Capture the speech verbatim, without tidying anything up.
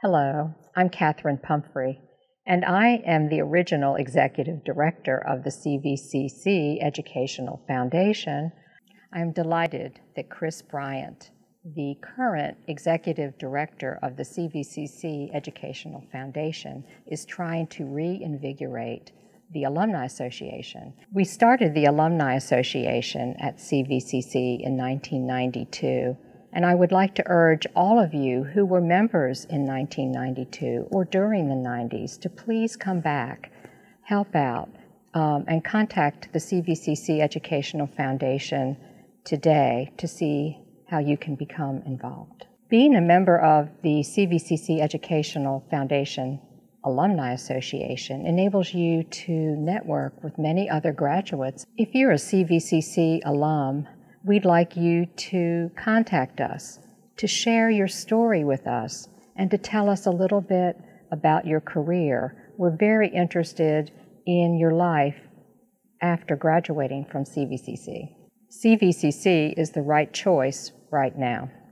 Hello, I'm Kathyrn Pumphrey, and I am the original Executive Director of the C V C C Educational Foundation. I'm delighted that Chris Bryant, the current Executive Director of the C V C C Educational Foundation, is trying to reinvigorate the Alumni Association. We started the Alumni Association at C V C C in nineteen ninety-two, and I would like to urge all of you who were members in nineteen ninety-two or during the nineties to please come back, help out, um, and contact the C V C C Educational Foundation today to see how you can become involved. Being a member of the C V C C Educational Foundation Alumni Association enables you to network with many other graduates. If you're a C V C C alum, we'd like you to contact us, to share your story with us, and to tell us a little bit about your career. We're very interested in your life after graduating from C V C C. C V C C is the right choice right now.